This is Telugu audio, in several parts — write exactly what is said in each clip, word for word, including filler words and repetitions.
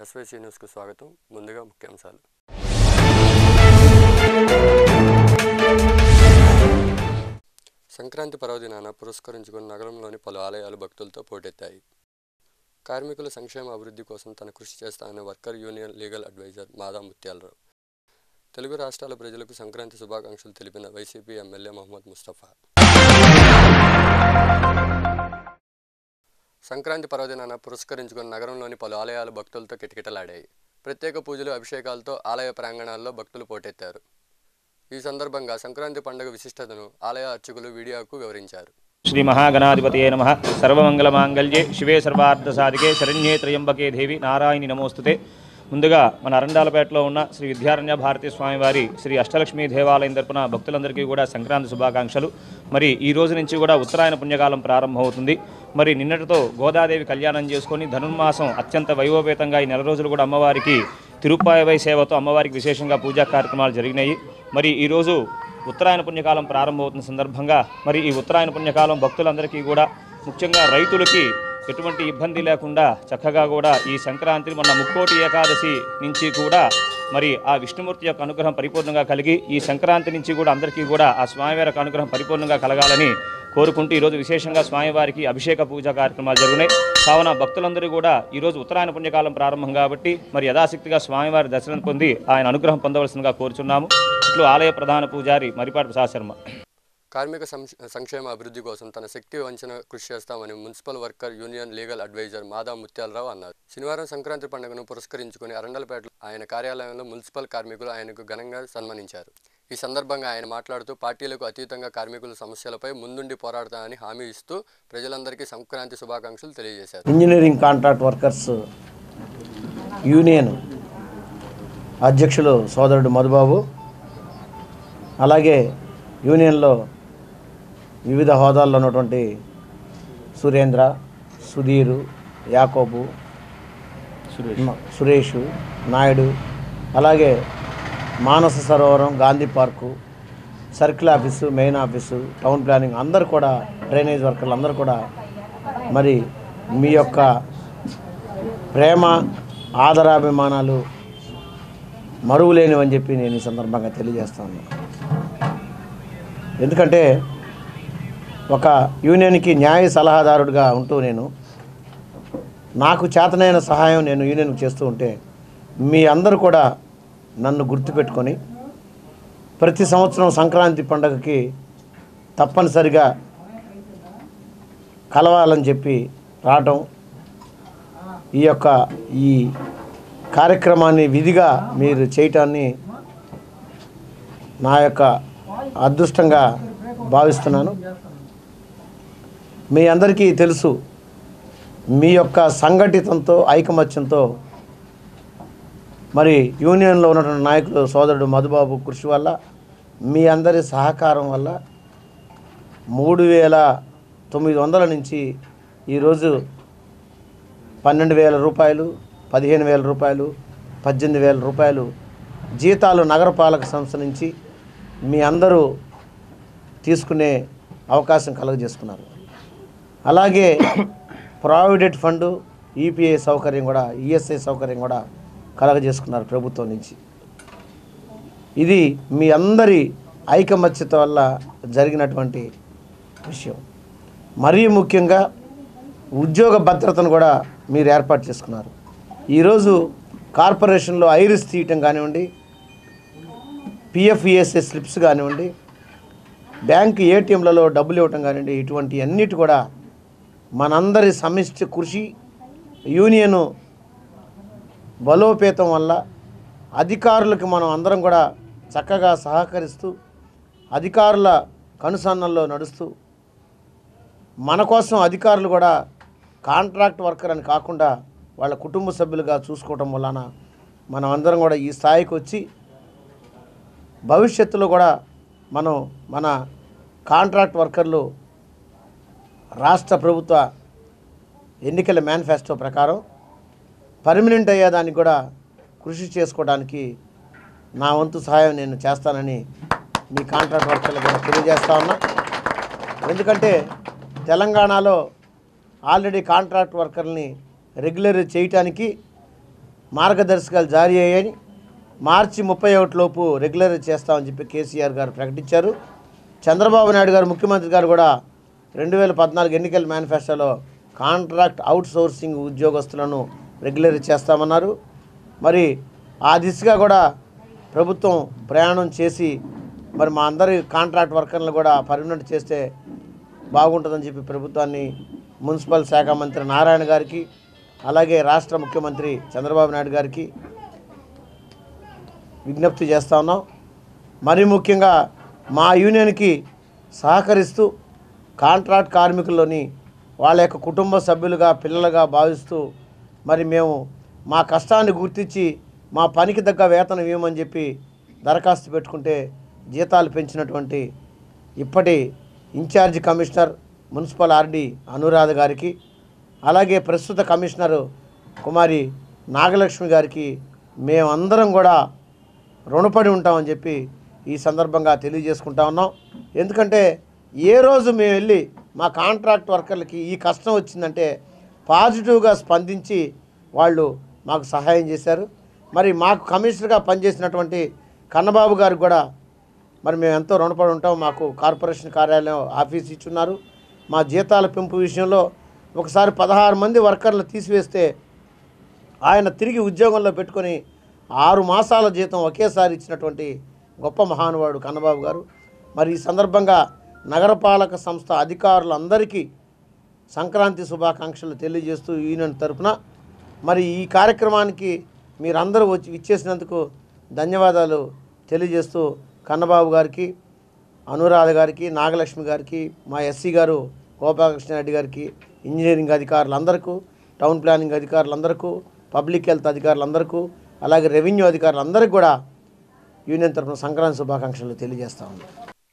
ఎస్వైసీ న్యూస్కు స్వాగతం. ముందుగా ముఖ్యాంశాలు. సంక్రాంతి పర్వదినాన పురస్కరించుకుని నగరంలోని పలు ఆలయాలు భక్తులతో పోటెత్తాయి. కార్మికుల సంక్షేమ అభివృద్ధి కోసం తన కృషి చేస్తానని worker union legal adviser Mada Muthyalarao. Telugu రాష్ట్రాల ప్రజలకు సంక్రాంతి శుభాకాంక్షలు తెలిపిన వైసీపీ ఎమ్మెల్యే మహమ్మద్ ముస్తఫా. సంక్రాంతి పర్వదినాన పురస్కరించుకుని నగరంలోని పలు ఆలయాలు భక్తులతో కిటకిటలాడాయి. ప్రత్యేక పూజలు, అభిషేకాలతో ఆలయ ప్రాంగణాల్లో భక్తులు పోటెత్తారు. ఈ సందర్భంగా సంక్రాంతి పండుగ విశిష్టతను ఆలయ అర్చకులు వీడియోకు వివరించారు. శ్రీ మహాగణాధిపతయే నమః. సర్వమంగళమాంగళ్యే శివే సర్వార్థ సాధికే శరణ్యే త్రయంబకే దేవి నారాయణి నమోస్తుతే. ముందుగా మన అరండాలపేటలో ఉన్న శ్రీ విద్యారణ్య భారతీ స్వామివారి శ్రీ అష్టలక్ష్మీ దేవాలయం తరపున భక్తులందరికీ కూడా సంక్రాంతి శుభాకాంక్షలు. మరి ఈ రోజు నుంచి కూడా ఉత్తరాయణ పుణ్యకాలం ప్రారంభమవుతుంది. మరి నిన్నటితో గోదాదేవి కళ్యాణం చేసుకొని ధనుర్మాసం అత్యంత వైభవపేతంగా ఈ నెల రోజులు కూడా అమ్మవారికి తిరుప్పాయవై సేవతో అమ్మవారికి విశేషంగా పూజా కార్యక్రమాలు జరిగినాయి. మరి ఈరోజు ఉత్తరాయణ పుణ్యకాలం ప్రారంభమవుతున్న సందర్భంగా మరి ఈ ఉత్తరాయణ పుణ్యకాలం భక్తులందరికీ కూడా ముఖ్యంగా రైతులకి ఎటువంటి ఇబ్బంది లేకుండా చక్కగా కూడా ఈ సంక్రాంతి మొన్న ముక్కోటి ఏకాదశి నుంచి కూడా మరి ఆ విష్ణుమూర్తి యొక్క అనుగ్రహం పరిపూర్ణంగా కలిగి ఈ సంక్రాంతి నుంచి కూడా అందరికీ కూడా ఆ స్వామివారి యొక్క అనుగ్రహం పరిపూర్ణంగా కలగాలని కోరుకుంటూ ఈరోజు విశేషంగా స్వామివారికి అభిషేక పూజా కార్యక్రమాలు జరిగినాయి. కావున భక్తులందరూ కూడా ఈరోజు ఉత్తరాయణ పుణ్యకాలం ప్రారంభం కాబట్టి మరి యథాశక్తిగా స్వామివారి దర్శనం పొంది ఆయన అనుగ్రహం పొందవలసిందిగా కోరుచున్నాము. ఇట్లు ఆలయ ప్రధాన పూజారి మరిపాటి ప్రసాద్ శర్మ. కార్మిక సంక్షేమ అభివృద్ధి కోసం తన శక్తి వంచన కృషి చేస్తామని municipal worker union legal adviser Mada Mutyalarao అన్నారు. శనివారం సంక్రాంతి పండుగను పురస్కరించుకుని అరండలపేటలో ఆయన కార్యాలయంలో మున్సిపల్ కార్మికులు ఆయనకు ఘనంగా సన్మానించారు. ఈ సందర్భంగా ఆయన మాట్లాడుతూ పార్టీలకు అతీతంగా కార్మికుల సమస్యలపై ముందుండి పోరాడతానని హామీ ఇస్తూ ప్రజలందరికీ సంక్రాంతి శుభాకాంక్షలు తెలియజేశారు. ఇంజనీరింగ్ కాంట్రాక్ట్ వర్కర్స్ యూనియన్ అధ్యక్షులు సోదరుడు మధుబాబు, అలాగే యూనియన్లో వివిధ హోదాల్లో ఉన్నటువంటి సురేంద్ర, సుధీరు, యాకోబు, సురేష్, నాయుడు, అలాగే Manasa Sarovaram, Gandhi park, circle office, main office, town planning అందరూ కూడా, డ్రైనేజ్ వర్కర్లు అందరూ కూడా మరి మీ యొక్క ప్రేమ, ఆదరాభిమానాలు మరువులేనివని చెప్పి నేను ఈ సందర్భంగా తెలియజేస్తాను. ఎందుకంటే ఒక యూనియన్కి న్యాయ సలహాదారుడిగా ఉంటూ నేను నాకు చేతనైన సహాయం నేను యూనియన్కి చేస్తూ ఉంటే మీ అందరూ కూడా నన్ను గుర్తుపెట్టుకొని ప్రతి సంవత్సరం సంక్రాంతి పండుగకి తప్పనిసరిగా కలవాలని చెప్పి రావటం, ఈ యొక్క ఈ కార్యక్రమాన్ని విధిగా మీరు చేయటాన్ని నా యొక్క అదృష్టంగా భావిస్తున్నాను. మీ అందరికీ తెలుసు, మీ యొక్క సంఘటితంతో ఐకమత్యంతో మరి యూనియన్లో ఉన్నటువంటి నాయకులు సోదరుడు మధుబాబు కృషి వల్ల, మీ అందరి సహకారం వల్ల మూడు వేల తొమ్మిది వందల నుంచి ఈరోజు పన్నెండు వేల రూపాయలు, పదిహేను వేల రూపాయలు, పద్దెనిమిది వేల రూపాయలు జీతాలు నగరపాలక సంస్థ నుంచి మీ అందరూ తీసుకునే అవకాశం కలుగజేసుకున్నారు. అలాగే ప్రావిడెంట్ ఫండు, ఈపీఐ సౌకర్యం కూడా, ఈఎస్ఐ సౌకర్యం కూడా కలగజేసుకున్నారు ప్రభుత్వం నుంచి. ఇది మీ అందరి ఐకమత్యత వల్ల జరిగినటువంటి విషయం. మరీ ముఖ్యంగా ఉద్యోగ భద్రతను కూడా మీరు ఏర్పాటు చేసుకున్నారు. ఈరోజు కార్పొరేషన్లో ఐరిస్ తీయటం కానివ్వండి, పిఎఫ్ఈఎస్ఏ స్లిప్స్ కానివ్వండి, బ్యాంకు ఏటీఎంలలో డబ్బులు ఇవ్వటం కానివ్వండి, ఇటువంటి అన్నిటి కూడా మనందరి సమిష్టి కృషి, యూనియను బలోపేతం వల్ల అధికారులకు మనం అందరం కూడా చక్కగా సహకరిస్తూ అధికారుల కనుసన్నల్లో నడుస్తూ మన కోసం అధికారులు కూడా కాంట్రాక్ట్ వర్కర్ అని కాకుండా వాళ్ళ కుటుంబ సభ్యులుగా చూసుకోవటం వలన మనం అందరం కూడా ఈ స్థాయికి వచ్చి భవిష్యత్తులో కూడా మనం మన కాంట్రాక్ట్ వర్కర్లు రాష్ట్ర ప్రభుత్వ ఎన్నికల మేనిఫెస్టో ప్రకారం పర్మనెంట్ అయ్యేదానికి కూడా కృషి చేసుకోవడానికి నా వంతు సహాయం నేను చేస్తానని మీ కాంట్రాక్ట్ వర్కర్లు కూడా తెలియజేస్తా ఉన్నా. ఎందుకంటే తెలంగాణలో ఆల్రెడీ కాంట్రాక్ట్ వర్కర్ని రెగ్యులర్ చేయటానికి మార్గదర్శకాలు జారీ అయ్యాయి. మార్చి ముప్పై ఒకటి లోపు రెగ్యులర్ చేస్తామని చెప్పి కేసీఆర్ గారు ప్రకటించారు. చంద్రబాబు నాయుడు గారు ముఖ్యమంత్రి గారు కూడా రెండు వేల పద్నాలుగు ఎన్నికల మేనిఫెస్టోలో కాంట్రాక్ట్ అవుట్ సోర్సింగ్ ఉద్యోగస్తులను రెగ్యులర్ చేస్తామన్నారు. మరి ఆ దిశగా కూడా ప్రభుత్వం ప్రయాణం చేసి మరి మా అందరి కాంట్రాక్ట్ వర్కర్లను కూడా పర్మనెంట్ చేస్తే బాగుంటుందని చెప్పి ప్రభుత్వాన్ని మున్సిపల్ శాఖ మంత్రి నారాయణ గారికి అలాగే రాష్ట్ర ముఖ్యమంత్రి చంద్రబాబు నాయుడు గారికి విజ్ఞప్తి చేస్తా ఉన్నాం. మరి ముఖ్యంగా మా యూనియన్కి సహకరిస్తూ కాంట్రాక్ట్ కార్మికుల్లోని వాళ్ళ యొక్క కుటుంబ సభ్యులుగా పిల్లలుగా భావిస్తూ మరి మేము మా కష్టాన్ని గుర్తించి మా పనికి తగ్గ వేతనం ఇవ్వమని చెప్పి దరఖాస్తు పెట్టుకుంటే జీతాలు పెంచినటువంటి ఇప్పటి incharge commissioner municipal RD Anuradha గారికి అలాగే ప్రస్తుత కమిషనరు కుమారి నాగలక్ష్మి గారికి మేమందరం కూడా రుణపడి ఉంటామని చెప్పి ఈ సందర్భంగా తెలియజేసుకుంటా ఉన్నాం. ఎందుకంటే ఏ రోజు మేము వెళ్ళి మా కాంట్రాక్ట్ వర్కర్లకి ఈ కష్టం వచ్చిందంటే పాజిటివ్గా స్పందించి వాళ్ళు మాకు సహాయం చేశారు. మరి మాకు కమిషనర్గా పనిచేసినటువంటి కన్నబాబు గారికి కూడా మరి మేము ఎంతో రుణపడి ఉంటాం. మాకు కార్పొరేషన్ కార్యాలయం ఆఫీస్ ఇచ్చున్నారు. మా జీతాల పెంపు విషయంలో ఒకసారి పదహారు మంది వర్కర్లు తీసివేస్తే ఆయన తిరిగి ఉద్యోగంలో పెట్టుకొని ఆరు మాసాల జీతం ఒకేసారి ఇచ్చినటువంటి గొప్ప మహానుభావుడు కన్నబాబు గారు. మరి ఈ సందర్భంగా నగరపాలక సంస్థ అధికారులందరికీ సంక్రాంతి శుభాకాంక్షలు తెలియజేస్తూ యూనియన్ తరపున మరి ఈ కార్యక్రమానికి మీరందరూ వచ్చి ఇచ్చేసినందుకు ధన్యవాదాలు తెలియజేస్తూ కన్నబాబు గారికి, అనురాధ గారికి, నాగలక్ష్మి గారికి, మా ఎస్సీ గారు గోపాలకృష్ణారెడ్డి గారికి, ఇంజనీరింగ్ అధికారులందరికీ, టౌన్ ప్లానింగ్ అధికారులందరికీ, పబ్లిక్ హెల్త్ అధికారులందరికీ, అలాగే రెవెన్యూ అధికారులందరికీ కూడా యూనియన్ తరపున సంక్రాంతి శుభాకాంక్షలు తెలియజేస్తా ఉన్నాం.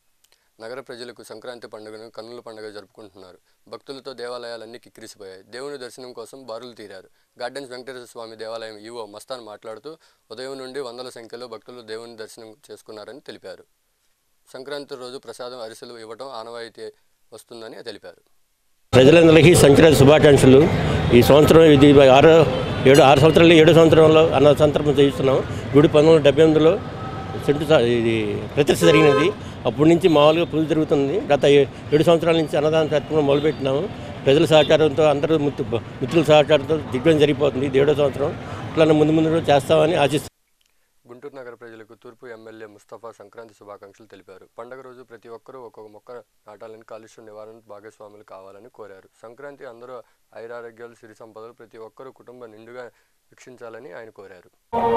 నగర ప్రజలకు సంక్రాంతి పండుగను కన్నుల పండుగ జరుపుకుంటున్నారు. భక్తులతో దేవాలయాలన్నీ కిక్కిరిసిపోయాయి. దేవుని దర్శనం కోసం బారులు తీరారు. గార్డెన్స్ వెంకటేశ్వర స్వామి దేవాలయం ఈవో మస్తాన్ మాట్లాడుతూ ఉదయం నుండి వందల సంఖ్యలో భక్తులు దేవుని దర్శనం చేసుకున్నారని తెలిపారు. సంక్రాంతి రోజు ప్రసాదం అరిసెలు ఇవ్వడం ఆనవాయితీ వస్తుందని తెలిపారు. ప్రజలందరికీ సంక్రాంతి శుభాకాంక్షలు. ఈ సంవత్సరం ఇది ఆరో ఏడు ఆరు సంవత్సరాలు ఏడో సంవత్సరంలో అన్న సందర్భం చేయిస్తున్నాం. గుడి పంతొమ్మిది వందల డెబ్బై ఎనిమిదిలో సెంటు ఇది ప్రతిష్ట జరిగినది. అప్పటి నుంచి మామూలుగా పూజ జరుగుతుంది. గత ఏడు సంవత్సరాల నుంచి అన్నదాన కార్యక్రమం మొదలుపెట్టినాము. ప్రజల సహకారంతో అందరూ మిత్రు మిత్రుల సహకారంతో దిగ్విజయం జరిగిపోతుంది. ఇది ఏడో సంవత్సరం. ఇట్లా ముందు ముందు చేస్తామని ఆశిస్తున్నాం. గుంటూరు నగర ప్రజలకు తూర్పు ఎమ్మెల్యే ముస్తఫా సంక్రాంతి శుభాకాంక్షలు తెలిపారు. పండుగ రోజు ప్రతి ఒక్కరూ ఒక్కొక్క మొక్క నాటాలని, కాలుష్యం నివారణ భాగస్వాములు కావాలని కోరారు. సంక్రాంతి అందరూ ఐరారోగ్యాలు, సిరి సంపదలు ప్రతి ఒక్కరూ కుటుంబం నిండుగా వీక్షించాలని ఆయన కోరారు.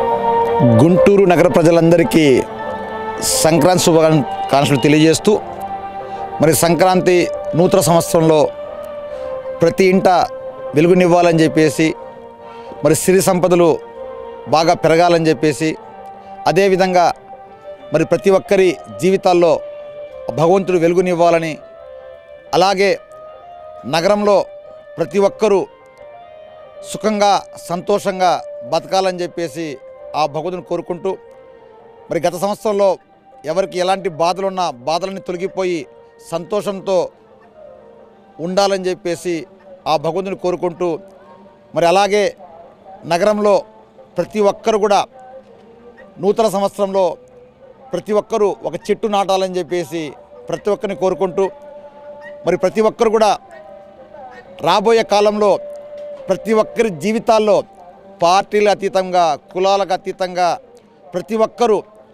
గుంటూరు నగర ప్రజలందరికీ సంక్రాంతి శుభాకాంక్షలు తెలియజేస్తూ మరి సంక్రాంతి నూతన సంవత్సరంలో ప్రతి ఇంట వెలుగునివ్వాలని చెప్పేసి మరి సిరి సంపదలు బాగా పెరగాలని చెప్పేసి అదేవిధంగా మరి ప్రతి ఒక్కరి జీవితాల్లో భగవంతుడు వెలుగునివ్వాలని అలాగే నగరంలో ప్రతి ఒక్కరూ సుఖంగా సంతోషంగా బతకాలని చెప్పేసి ఆ భగవంతుని కోరుకుంటూ మరి గత సంవత్సరంలో ఎవరికి ఎలాంటి బాధలున్నా బాధలన్నీ తొలగిపోయి సంతోషంతో ఉండాలని చెప్పేసి ఆ భగవంతుని కోరుకుంటూ మరి అలాగే నగరంలో ప్రతి ఒక్కరు కూడా నూతన సంవత్సరంలో ప్రతి ఒక్కరూ ఒక చెట్టు నాటాలని చెప్పేసి ప్రతి ఒక్కరిని కోరుకుంటూ మరి ప్రతి ఒక్కరు కూడా రాబోయే కాలంలో ప్రతి ఒక్కరి జీవితాల్లో పార్టీలకు అతీతంగా కులాలకు అతీతంగా ప్రతి ఒక్కరూ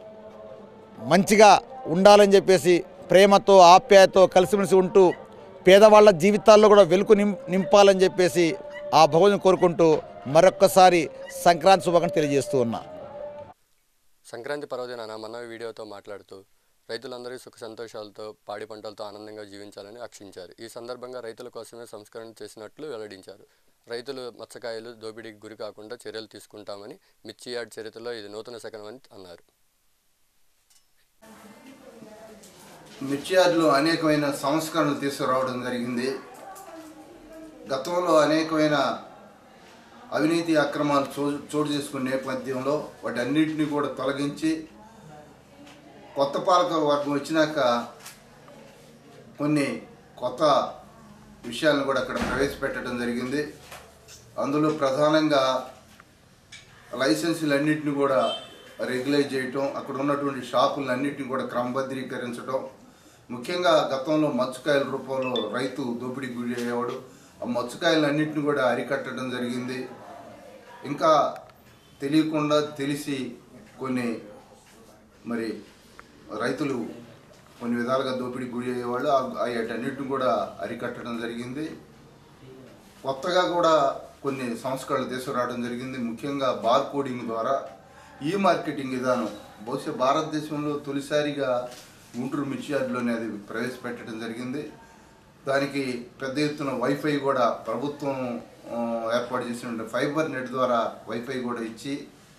మంచిగా ఉండాలని చెప్పేసి ప్రేమతో ఆప్యాయతో కలిసిమెలిసి ఉంటూ పేదవాళ్ళ జీవితాల్లో కూడా వెలుగు నిం నింపాలని చెప్పేసి ఆ భగవంతుని కోరుకుంటూ మరొక్కసారి సంక్రాంతి శుభాకాంక్షలు తెలియజేస్తూ ఉన్నా. సంక్రాంతి పర్వదినాన మనవి వీడియోతో మాట్లాడుతూ రైతులందరూ సుఖ సంతోషాలతో పాడి పంటలతో ఆనందంగా జీవించాలని ఆకాంక్షించారు. ఈ సందర్భంగా రైతుల కోసమే సంస్కరణ చేసినట్లు వెల్లడించారు. రైతులు మత్స్యకాయలు దోపిడీకి గురి కాకుండా చర్యలు తీసుకుంటామని, మిర్చి యార్డ్ చరిత్రలో ఇది నూతన శకనమని అన్నారు. మిర్చి యార్డులో అనేకమైన సంస్కరణలు తీసుకురావడం జరిగింది. గతంలో అనేకమైన అవినీతి అక్రమాలు చో చోటు చేసుకునే నేపథ్యంలో వాటి అన్నింటినీ కూడా తొలగించి కొత్త పాలక వర్గం వచ్చినాక కొన్ని కొత్త విషయాలను కూడా అక్కడ ప్రవేశపెట్టడం జరిగింది. అందులో ప్రధానంగా లైసెన్సులన్నింటినీ కూడా రెగ్యులైజ్ చేయటం, అక్కడ ఉన్నటువంటి షాపులన్నింటినీ కూడా క్రమబద్ధీకరించడం. ముఖ్యంగా గతంలో మత్స్యకాయల రూపంలో రైతు దోపిడీ గురి అయ్యేవాడు. ఆ మత్స్యకాయలన్నింటినీ కూడా అరికట్టడం జరిగింది. ఇంకా తెలియకుండా తెలిసి కొన్ని మరి రైతులు కొన్ని విధాలుగా దోపిడీ గురి అయ్యేవాళ్ళు, వాటన్నిటిని కూడా అరికట్టడం జరిగింది. కొత్తగా కూడా కొన్ని సంస్కరణలు తీసుకురావడం జరిగింది. ముఖ్యంగా బార్ కోడింగ్ ద్వారా ఈ మార్కెటింగ్ విధానం బహుశా భారతదేశంలో తొలిసారిగా గుంటూరు మిర్చి యార్డులోనే అది ప్రవేశపెట్టడం జరిగింది. దానికి పెద్ద ఎత్తున వైఫై కూడా ప్రభుత్వం ఏర్పాటు చేసిన ఫైబర్ నెట్ ద్వారా వైఫై కూడా ఇచ్చి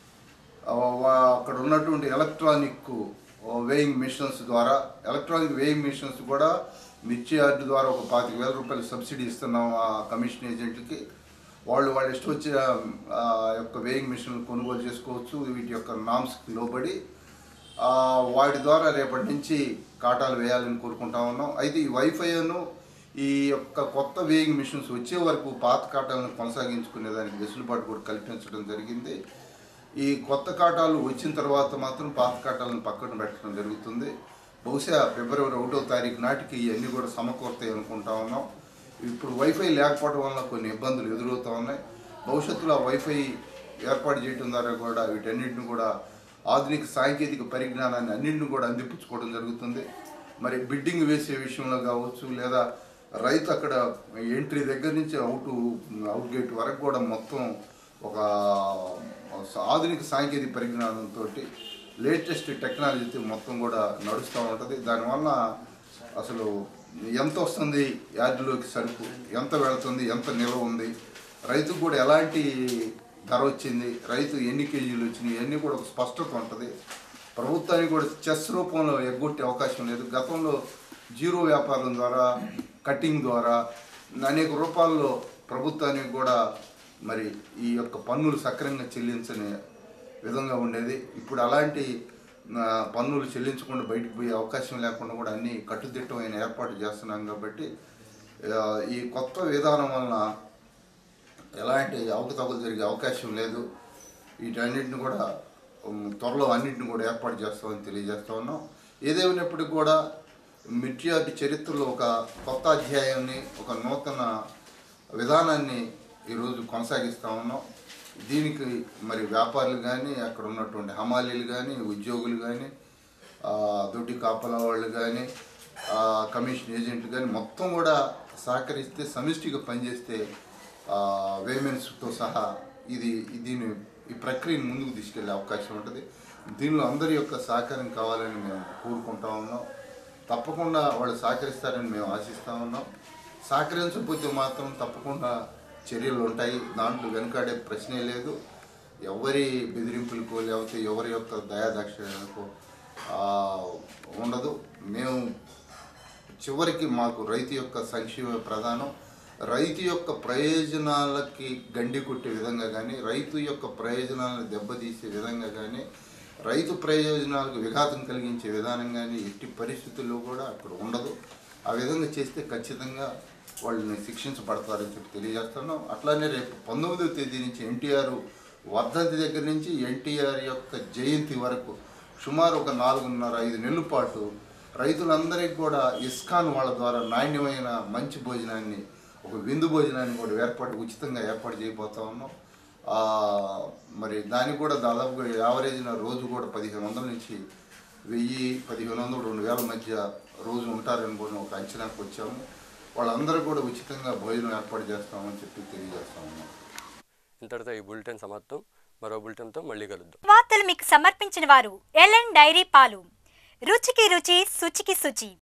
అక్కడ ఉన్నటువంటి ఎలక్ట్రానిక్ వేయింగ్ మిషన్స్ ద్వారా ఎలక్ట్రానిక్ వేయింగ్ మిషన్స్ కూడా మిర్చి యార్డు ద్వారా ఒక పాతిక వేల రూపాయలు సబ్సిడీ ఇస్తున్నాం ఆ కమిషన్ ఏజెంట్లకి. వాళ్ళు వాళ్ళు ఇష్టం వచ్చిన యొక్క వేయింగ్ మిషన్లు కొనుగోలు చేసుకోవచ్చు వీటి యొక్క నామ్స్కి లోబడి. వాటి ద్వారా రేపటి నుంచి కాటాలు వేయాలని కోరుకుంటా ఉన్నాం. అయితే ఈ వైఫైను ఈ యొక్క కొత్త వేయింగ్ మిషన్స్ వచ్చే వరకు పాత కాటాలను కొనసాగించుకునే దానికి వెసులుబాటు కూడా కల్పించడం జరిగింది. ఈ కొత్త కాటాలు వచ్చిన తర్వాత మాత్రం పాత కాటాలను పక్కన పెట్టడం జరుగుతుంది. బహుశా ఫిబ్రవరి ఒకటో తారీఖు నాటికి ఇవన్నీ కూడా సమకూరుతాయి అనుకుంటా ఉన్నాం. ఇప్పుడు వైఫై లేకపోవడం వల్ల కొన్ని ఇబ్బందులు ఎదురవుతూ ఉన్నాయి. భవిష్యత్తులో ఆ వైఫై ఏర్పాటు చేయడం ద్వారా కూడా వీటన్నింటిని కూడా ఆధునిక సాంకేతిక పరిజ్ఞానాన్ని అన్నింటిని కూడా అందిపుచ్చుకోవడం జరుగుతుంది. మరి బిడ్డింగ్ వేసే విషయంలో కావచ్చు, లేదా రైతు అక్కడ ఎంట్రీ దగ్గర నుంచి అవుట్ అవుట్ గేట్ వరకు కూడా మొత్తం ఒక ఆధునిక సాంకేతిక పరిజ్ఞానంతో లేటెస్ట్ టెక్నాలజీతో మొత్తం కూడా నడుస్తూ ఉంటుంది. దానివల్ల అసలు ఎంత వస్తుంది యార్డులోకి సరుకు, ఎంత వెళుతుంది, ఎంత నిల్వ ఉంది, రైతుకు కూడా ఎలాంటి ధర వచ్చింది, రైతు ఎన్ని కేజీలు వచ్చినాయి, ఇవన్నీ కూడా ఒక స్పష్టత ఉంటుంది. ప్రభుత్వానికి కూడా చెస్ రూపంలో ఎగ్గొట్టే అవకాశం లేదు. గతంలో జీరో వ్యాపారం ద్వారా, కటింగ్ ద్వారా అనేక రూపాల్లో ప్రభుత్వానికి కూడా మరి ఈ యొక్క పన్నులు సక్రమంగా చెల్లించని విధంగా ఉండేది. ఇప్పుడు అలాంటి పన్నులు చెల్లించకుండా బయటకు పోయే అవకాశం లేకుండా కూడా అన్ని కట్టుదిట్టమైన ఏర్పాటు చేస్తున్నాం. కాబట్టి ఈ కొత్త విధానం వలన ఎలాంటి అవకతవకలు జరిగే అవకాశం లేదు. వీటన్నిటిని కూడా త్వరలో అన్నింటిని కూడా ఏర్పాటు చేస్తామని తెలియజేస్తా ఉన్నాం. ఏదేమైనప్పటికీ కూడా మిర్చి యార్డు చరిత్రలో ఒక కొత్త అధ్యాయాన్ని, ఒక నూతన విధానాన్ని ఈరోజు కొనసాగిస్తూ ఉన్నాం. దీనికి మరి వ్యాపారులు కానీ, అక్కడ ఉన్నటువంటి హమాలీలు కానీ, ఉద్యోగులు కానీ, దొడ్డి కాపలా వాళ్ళు కానీ, కమిషన్ ఏజెంట్లు కానీ మొత్తం కూడా సహకరిస్తే, సమిష్టిగా పనిచేస్తే వేమెన్స్తో సహా ఇది దీన్ని ఈ ప్రక్రియను ముందుకు తీసుకెళ్లే అవకాశం ఉంటుంది. దీనిలో అందరి యొక్క సహకారం కావాలని మేము కోరుకుంటా ఉన్నాం. తప్పకుండా వాళ్ళు సహకరిస్తారని మేము ఆశిస్తూ ఉన్నాం. సహకరించకపోతే మాత్రం తప్పకుండా చర్యలు ఉంటాయి. దాంట్లో వెనుకాడే ప్రశ్నే లేదు. ఎవరి బెదిరింపులకో లేకపోతే ఎవరి యొక్క దయాదాక్షిణ్యాలకు ఉండదు. మేము చివరికి మాకు రైతు యొక్క సంక్షేమ ప్రధానం. రైతు యొక్క ప్రయోజనాలకి గండి కొట్టే విధంగా కానీ, రైతు యొక్క ప్రయోజనాలను దెబ్బతీసే విధంగా కానీ, రైతు ప్రయోజనాలకు విఘాతం కలిగించే విధానం కానీ ఎట్టి పరిస్థితుల్లో కూడా అక్కడ ఉండదు. ఆ విధంగా చేస్తే ఖచ్చితంగా వాళ్ళని శిక్షించబడతారని చెప్పి తెలియజేస్తున్నాం. అట్లానే రేపు పంతొమ్మిదవ తేదీ నుంచి ఎన్టీఆర్ వర్ధంతి దగ్గర నుంచి ఎన్టీఆర్ యొక్క జయంతి వరకు సుమారు ఒక నాలుగున్నర ఐదు నెలల పాటు రైతులందరికీ కూడా ఇస్కాన్ వాళ్ళ ద్వారా నాణ్యమైన మంచి భోజనాన్ని, ఒక విందు భోజనాన్ని కూడా ఏర్పాటు ఉచితంగా ఏర్పాటు చేయబోతా ఉన్నాం. మరి దానికి కూడా దాదాపుగా యావరేజ్న రోజు కూడా పదిహేను వందల నుంచి వెయ్యి పదిహేను వందలు రెండు వేల మధ్య రోజు ఉంటారని కూడా ఒక అంచనాకు వచ్చాము. వాళ్ళందరూ కూడా ఉచితంగా భోజనం ఏర్పాటు చేస్తామని చెప్పి తెలియజేస్తా ఉన్నాం. ఇంతటితో ఈ బులెటిన్ సమాప్తం. మరో బులెటిన్తో మళ్ళీ కలుద్దాం. వార్తలు మీకు సమర్పించిన వారు ఎల్ఎన్ డైరీ పాలు, రుచికి రుచి, శుచికి శుచి.